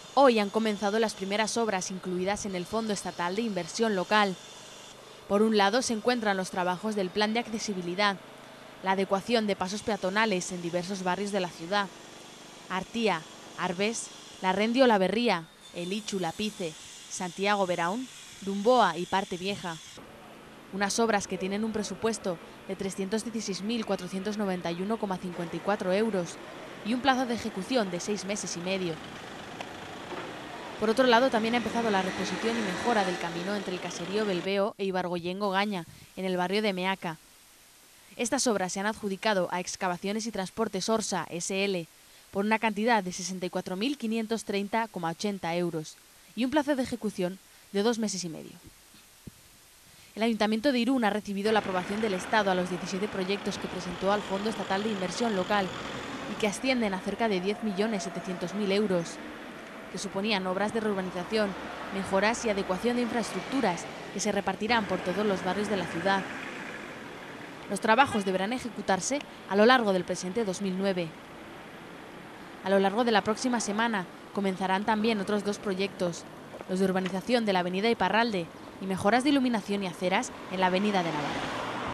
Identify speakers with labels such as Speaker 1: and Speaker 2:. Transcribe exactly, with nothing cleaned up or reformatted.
Speaker 1: Hoy han comenzado las primeras obras incluidas en el Fondo Estatal de Inversión Local. Por un lado se encuentran los trabajos del Plan de Accesibilidad, la adecuación de pasos peatonales en diversos barrios de la ciudad: Artía, Arbés, Larrendio La Berría, Elichu, Lapice, Santiago Beraún, Dumboa y Parte Vieja. Unas obras que tienen un presupuesto de trescientos dieciséis mil cuatrocientos noventa y uno coma cincuenta y cuatro euros y un plazo de ejecución de seis meses y medio. Por otro lado, también ha empezado la reposición y mejora del camino entre el caserío Belveo e Ibargoyengo-Gaña, en el barrio de Meaca. Estas obras se han adjudicado a Excavaciones y Transportes Orsa S L por una cantidad de sesenta y cuatro mil quinientos treinta coma ochenta euros y un plazo de ejecución de dos meses y medio. El Ayuntamiento de Irún ha recibido la aprobación del Estado a los diecisiete proyectos que presentó al Fondo Estatal de Inversión Local y que ascienden a cerca de diez millones setecientos mil euros, que suponían obras de reurbanización, mejoras y adecuación de infraestructuras que se repartirán por todos los barrios de la ciudad. Los trabajos deberán ejecutarse a lo largo del presente dos mil nueve. A lo largo de la próxima semana comenzarán también otros dos proyectos, los de urbanización de la avenida Iparralde y mejoras de iluminación y aceras en la avenida de Navarra.